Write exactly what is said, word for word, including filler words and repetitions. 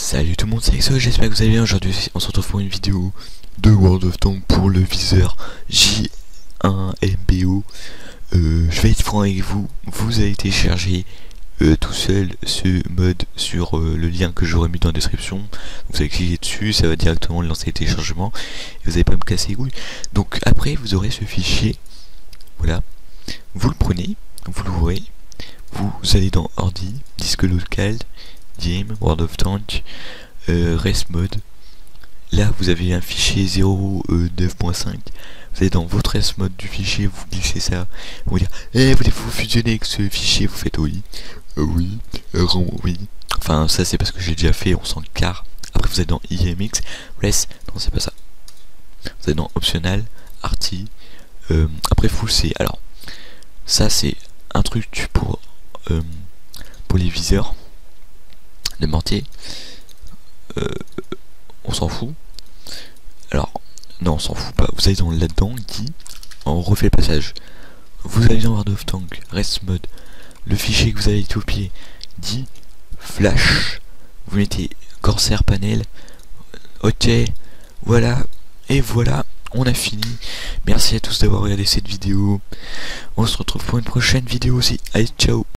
Salut tout le monde, c'est Exo, j'espère que vous allez bien. Aujourd'hui on se retrouve pour une vidéo de World of Tanks pour le viseur J un M B O. euh, Je vais être franc avec vous, vous allez télécharger euh, tout seul ce mode sur euh, le lien que j'aurai mis dans la description. Donc vous allez cliquer dessus, ça va directement lancer le téléchargement et vous n'allez pas me casser les couilles. Donc après vous aurez ce fichier, voilà, vous le prenez, vous l'ouvrez, vous allez dans ordi, disque local, game, World of Tanks, euh, rest mode. Là vous avez un fichier zéro neuf point cinq. Vous allez dans votre rest mode du fichier, vous glissez ça, vous dire eh, voulez-vous fusionner avec ce fichier, vous faites oui, euh, oui, euh, oui. Enfin ça c'est parce que j'ai déjà fait, on s'en carre. Après vous êtes dans I M X, rest, non c'est pas ça. Vous êtes dans optional, arty, euh, après full C. Alors ça c'est un truc pour euh, pour les viseurs de mortier, euh, on s'en fout. Alors non on s'en fout pas, vous allez dans là-dedans qui on refait le passage, vous allez dans World of Tanks, rest mode, le fichier que vous avez copié dit flash, vous mettez Corsair panel, ok, voilà, et voilà, on a fini. Merci à tous d'avoir regardé cette vidéo, on se retrouve pour une prochaine vidéo aussi, allez ciao.